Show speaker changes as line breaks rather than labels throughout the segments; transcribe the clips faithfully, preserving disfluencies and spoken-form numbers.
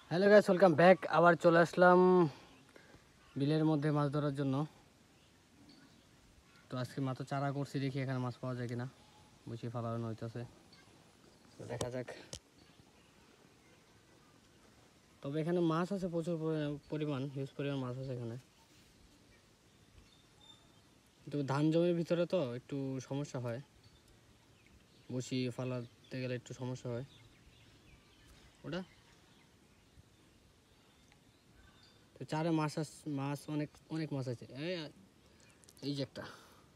Hello guys, welcome back. আবার চলে আসলাম বিলের মধ্যে মাছ ধরার জন্য। তো আজকে মাত্র চারা করছি, দেখি এখানে মাছ পাওয়া যায় কিনা। বুঝি ফালানো হইতেছে, তো দেখা যাক। তবে এখানে মাছ আছে প্রচুর পরিমাণ, হিউজ পরিমাণ মাছ আছে এখানে। কিন্তু ধান জমির ভিতরে তো একটু সমস্যা হয়, বসি ফালাতে গেলে একটু সমস্যা হয়। ওটা তো চারে মাছ মাছ অনেক অনেক মাছ আছে। এই যে একটা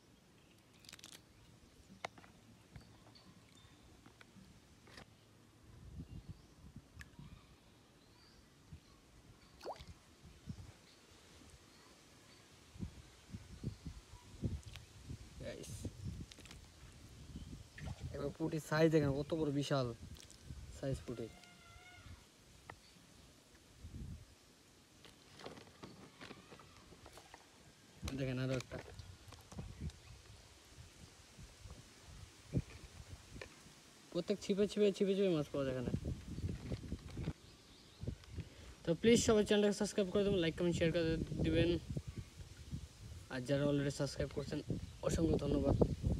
পুটির সাইজ দেখেন কত বড়, বিশাল সাইজ পুটি। দেখেন আরো একটা। প্রত্যেক ছিপে ছিপে ছিপে ছিপে মাছ পাওয়া যায় এখানে। তো প্লিজ সবাই চ্যানেলটাকে সাবস্ক্রাইব করে দেবেন, লাইক কমেন্ট শেয়ার করে দিবেন। আর যারা অলরেডি সাবস্ক্রাইব করছেন অসংখ্য ধন্যবাদ।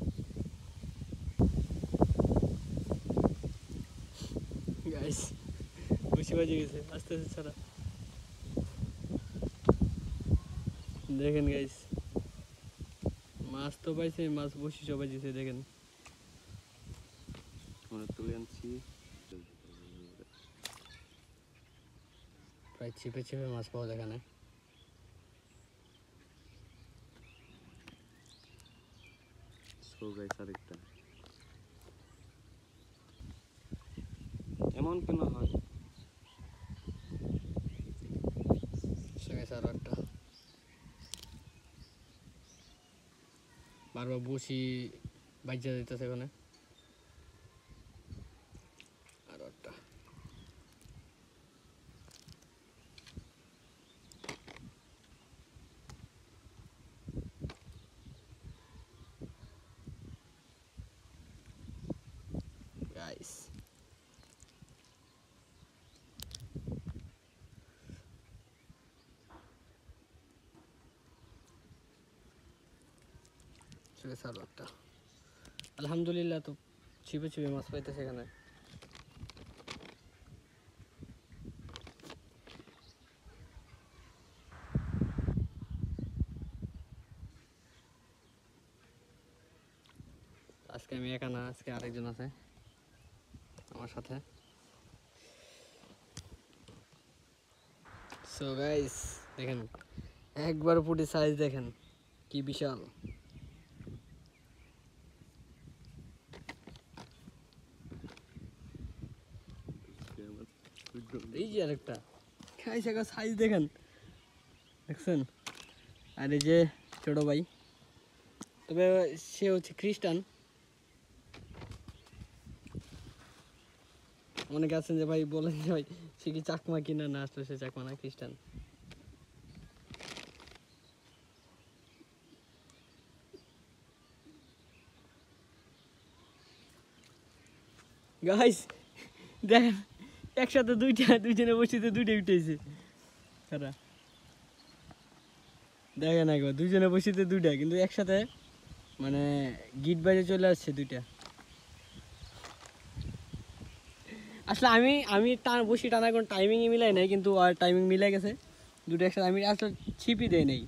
গাইস বসি বাজে গেছে, আস্তে আস্তে ছাড়া। দেখেন গাইস, মাছ তো পাইছে, মাছ বসি সবাই দিছে। দেখেন তুলে আনছি, প্রায় ছিপে ছিপে মাছ পাওয়া যায় এখানে। আরেকটা এমন কেন হয়, আরো একটা। বারবার বসি বাজ্যা দিতেছে এখানে। আরো একটা। গাইস আরো একটা। আলহামদুলিল্লাহ, তো ছিপে ছিপে মাছ পাইতেছে এখানে। আজকে আমি একা না, আজকে আরেকজন আছে আমার সাথে। সো গাইস দেখেন, একবার পুটি সাইজ দেখেন কি বিশাল। এই যে আরেকটা খাইছে, সাইজ দেখেন, দেখছেন। আর এই যে ছোট ভাই, তবে সে হচ্ছে খ্রিস্টান। অনেকে আছেন যে ভাই বলেন যে ভাই সে কি চাকমা কিনা, না আসলে সে চাকমা না, খ্রিস্টান। গাইস দেখেন, একসাথে দুইটা দুইজনে বসিতে দুইটা উঠেছে তারা। দেখেন একবার দুইজনে বসিতে দুইটা, কিন্তু একসাথে মানে গিট বাজে চলে আসছে দুইটা। আসলে আমি আমি টান বসি টানা কোনো টাইমিংই মিলাই নাই, কিন্তু আর টাইমিং মিলাই গেছে দুটো একসাথে। আমি আসলে ছিপই দেয় নেই।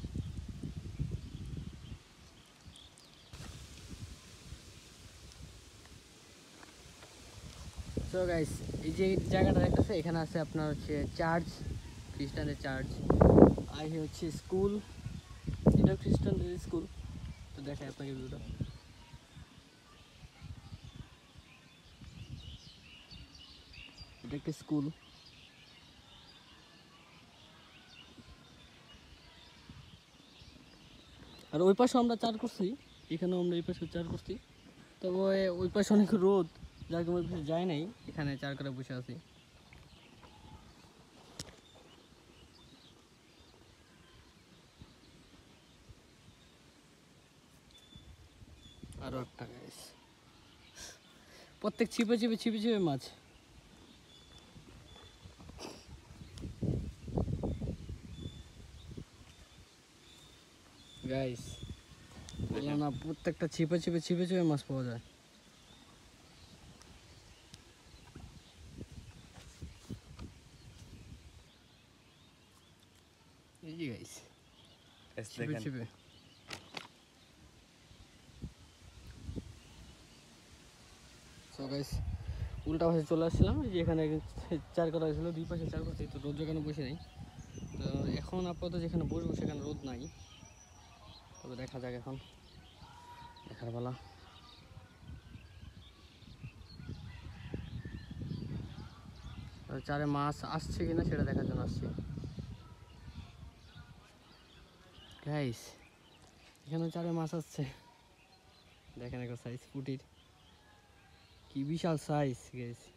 সো গাইস, এই যে জায়গাটা দেখতেছে, এখানে আছে আপনার হচ্ছে চার্চ, খ্রিস্টানদের চার্চ। আর হচ্ছে স্কুল, এটা খ্রিস্টানদের স্কুল। তো দেখাই আপনাকে ভিডিওটা। এটা একটা স্কুল। আর ওই পাশে আমরা চার করছি, এখানেও আমরা এই পাশে চার করছি। তবে ওই পাশে অনেক রোদ, যার কারণে ওই পাশে যায় নাই, এখানে চার করে বসে আছি। আরো একটা গাইস, প্রত্যেক ছিপে ছিপে ছিপে ছিপে মাছ। গাইস বললাম না প্রত্যেকটা ছিপে ছিপে ছিপে ছিপে মাছ পাওয়া যায়। এই যে গাইস ছিপে ছিপে সো গাইস উল্টা পাশে চলে আসছিলাম, এই যে এখানে চার করা হয়েছিল, দুই পাশে চার পাশে, তো রোদ যেখানে বসে নেই। তো এখন আপাতত যেখানে বসবো সেখানে রোদ নাই, তবে দেখা যাক এখন দেখার বেলা। চারে মাছ আসছে কিনা সেটা দেখার জন্য আসছি গাইস। এখানে চারে মাছ আসছে, দেখেন একটা সাইজ পুটির, কি বিশাল সাইজ গাইস।